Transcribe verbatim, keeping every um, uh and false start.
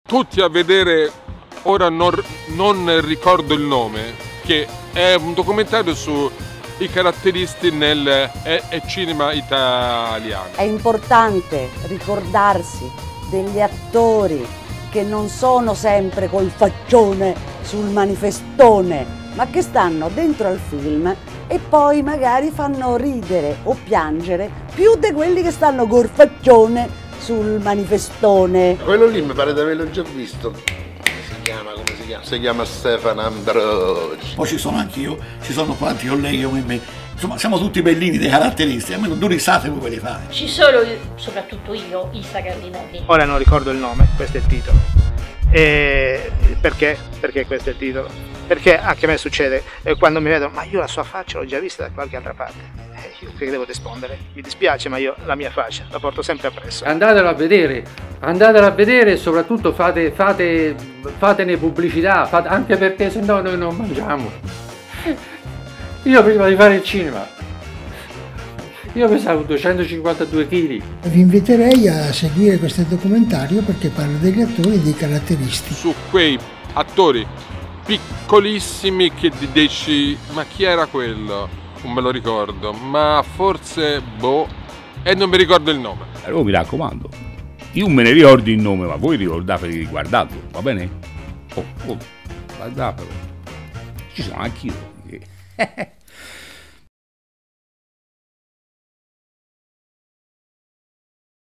tutti a vedere, ora non, non ricordo il nome, che è un documentario sui caratteristi nel è, è cinema italiano. È importante ricordarsi degli attori che non sono sempre col faccione sul manifestone, ma che stanno dentro al film e poi magari fanno ridere o piangere più di quelli che stanno col faccione sul manifestone. Quello lì mi pare di averlo già visto. Come si chiama? Come si chiama? Si chiama Stefano Ambrosi. Poi ci sono anch'io, ci sono quanti colleghi come me. Insomma, siamo tutti bellini dei caratteristi, almeno due risate voi ve li fate. Ci sono, soprattutto io, Isa Cardinelli. Ora non ricordo il nome, questo è il titolo. E perché? Perché questo è il titolo? Perché anche a me succede, eh, quando mi vedono, ma io la sua faccia l'ho già vista da qualche altra parte. Eh, io che devo rispondere? Mi dispiace, ma io la mia faccia la porto sempre appresso. Andatela a vedere, andatela a vedere e soprattutto fate, fate, fatene pubblicità, fate, anche perché se no noi non mangiamo. Io prima di fare il cinema, io pesavo duecentocinquantadue chili. Vi inviterei a seguire questo documentario perché parla degli attori e dei caratteristi. Su quei attori piccolissimi che dici, ma chi era quello? Non me lo ricordo, ma forse boh, e non mi ricordo il nome. Allora mi raccomando, io me ne ricordo il nome, ma voi ricordatevi di guardarlo, va bene? Oh, oh, guardatelo, ci sono anch'io.